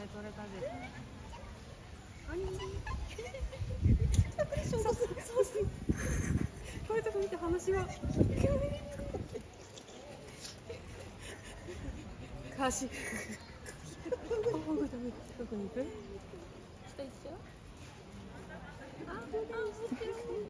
取れたぜ。 そうそうこういうとこ見て話はかしどこに行く？ 下行っちゃう？